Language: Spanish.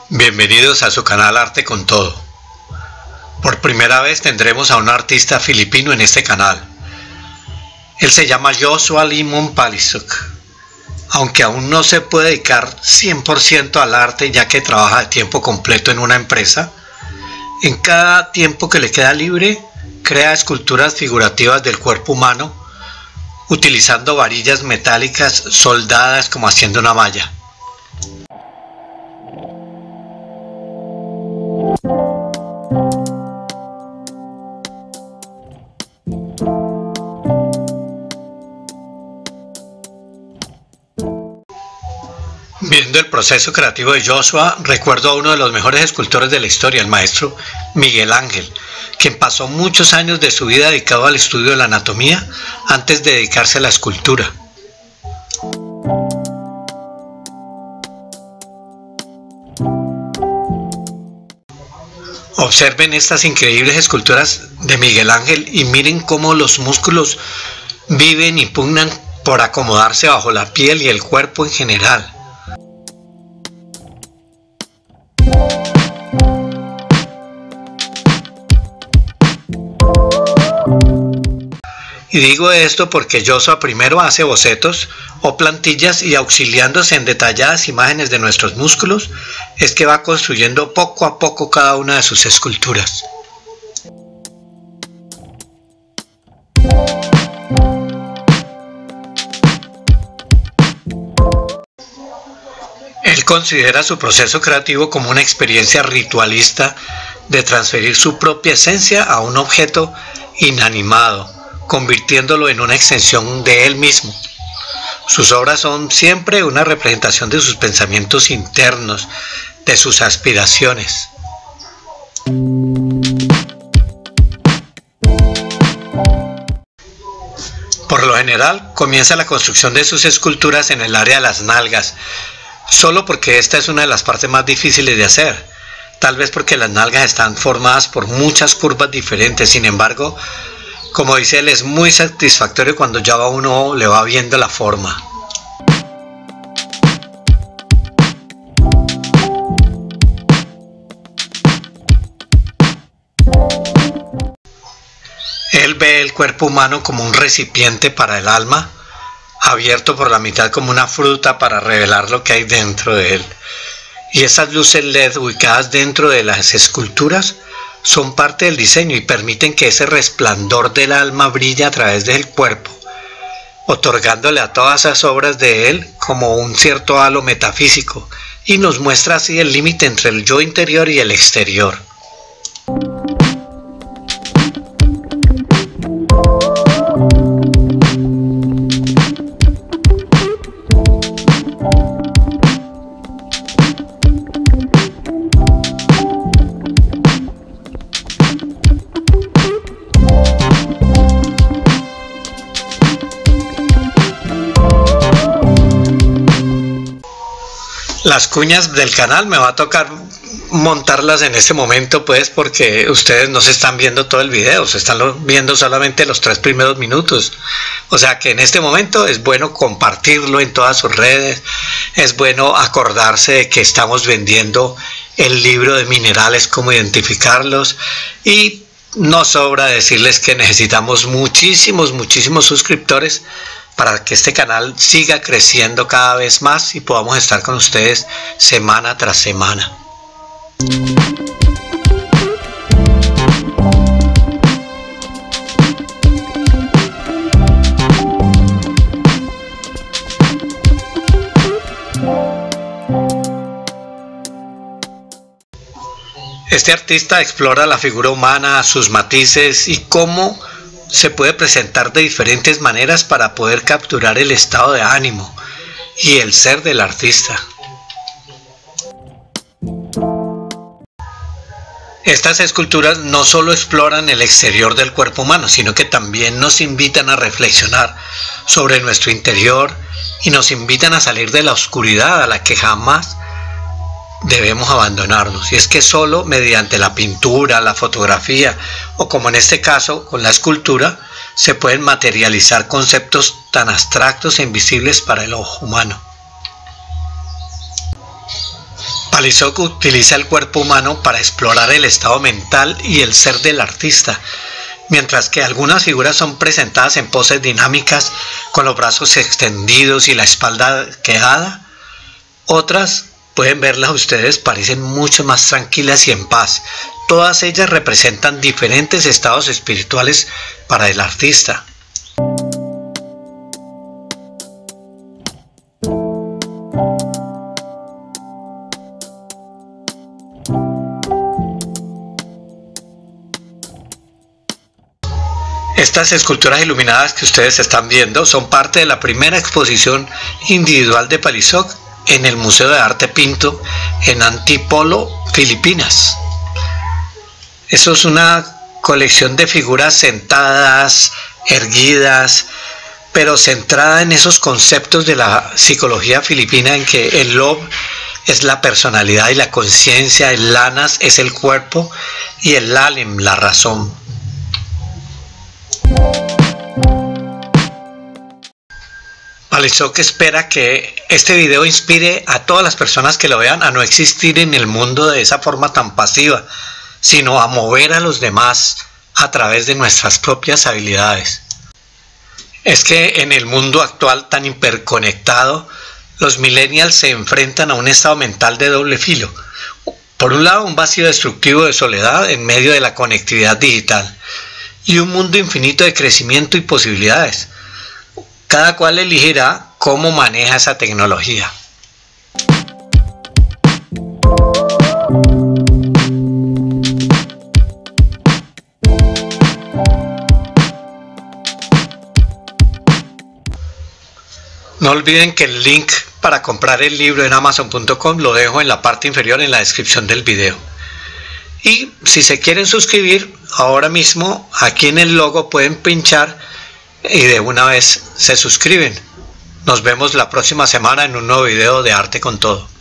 Bienvenidos a su canal Arte con Todo. Por primera vez tendremos a un artista filipino en este canal. Él se llama Joshua Limon Palisuk. Aunque aún no se puede dedicar 100% al arte ya que trabaja de tiempo completo en una empresa, en cada tiempo que le queda libre crea esculturas figurativas del cuerpo humano utilizando varillas metálicas soldadas como haciendo una malla. Viendo el proceso creativo de Joshua, recuerdo a uno de los mejores escultores de la historia, el maestro Miguel Ángel, quien pasó muchos años de su vida dedicado al estudio de la anatomía antes de dedicarse a la escultura. Observen estas increíbles esculturas de Miguel Ángel y miren cómo los músculos viven y pugnan por acomodarse bajo la piel y el cuerpo en general. Y digo esto porque Joshua primero hace bocetos o plantillas y auxiliándose en detalladas imágenes de nuestros músculos es que va construyendo poco a poco cada una de sus esculturas. Él considera su proceso creativo como una experiencia ritualista de transferir su propia esencia a un objeto inanimado, convirtiéndolo en una extensión de él mismo. Sus obras son siempre una representación de sus pensamientos internos, de sus aspiraciones. Por lo general, comienza la construcción de sus esculturas en el área de las nalgas, solo porque esta es una de las partes más difíciles de hacer, tal vez porque las nalgas están formadas por muchas curvas diferentes. Sin embargo, como dice él, es muy satisfactorio cuando ya uno le va viendo la forma. Él ve el cuerpo humano como un recipiente para el alma, abierto por la mitad como una fruta para revelar lo que hay dentro de él. Y esas luces LED ubicadas dentro de las esculturas son parte del diseño y permiten que ese resplandor del alma brille a través del cuerpo, otorgándole a todas esas obras de él como un cierto halo metafísico, y nos muestra así el límite entre el yo interior y el exterior. Las cuñas del canal me va a tocar montarlas en este momento, pues, porque ustedes no se están viendo todo el video, se están viendo solamente los 3 primeros minutos. O sea que en este momento es bueno compartirlo en todas sus redes, es bueno acordarse de que estamos vendiendo el libro de minerales, cómo identificarlos, y no sobra decirles que necesitamos muchísimos suscriptores para que este canal siga creciendo cada vez más y podamos estar con ustedes semana tras semana. Este artista explora la figura humana, sus matices y cómo se puede presentar de diferentes maneras para poder capturar el estado de ánimo y el ser del artista. Estas esculturas no solo exploran el exterior del cuerpo humano, sino que también nos invitan a reflexionar sobre nuestro interior y nos invitan a salir de la oscuridad a la que jamás debemos abandonarnos. Y es que solo mediante la pintura, la fotografía o, como en este caso con la escultura, se pueden materializar conceptos tan abstractos e invisibles para el ojo humano. Balisoc utiliza el cuerpo humano para explorar el estado mental y el ser del artista, mientras que algunas figuras son presentadas en poses dinámicas con los brazos extendidos y la espalda quedada. Otras, pueden verlas ustedes, parecen mucho más tranquilas y en paz. Todas ellas representan diferentes estados espirituales para el artista. Estas esculturas iluminadas que ustedes están viendo son parte de la primera exposición individual de Balisoc en el Museo de Arte Pinto en Antipolo, Filipinas. Eso es una colección de figuras sentadas, erguidas, pero centrada en esos conceptos de la psicología filipina en que el lob es la personalidad y la conciencia, el lanas es el cuerpo y el lalem la razón. Balisoc espera que este video inspire a todas las personas que lo vean a no existir en el mundo de esa forma tan pasiva, sino a mover a los demás a través de nuestras propias habilidades. Es que en el mundo actual tan hiperconectado, los millennials se enfrentan a un estado mental de doble filo. Por un lado, un vacío destructivo de soledad en medio de la conectividad digital y un mundo infinito de crecimiento y posibilidades. Cada cual elegirá cómo maneja esa tecnología. No olviden que el link para comprar el libro en Amazon.com lo dejo en la parte inferior en la descripción del video. Y si se quieren suscribir, ahora mismo aquí en el logo pueden pinchar y de una vez se suscriben. Nos vemos la próxima semana en un nuevo video de Arte con Todo.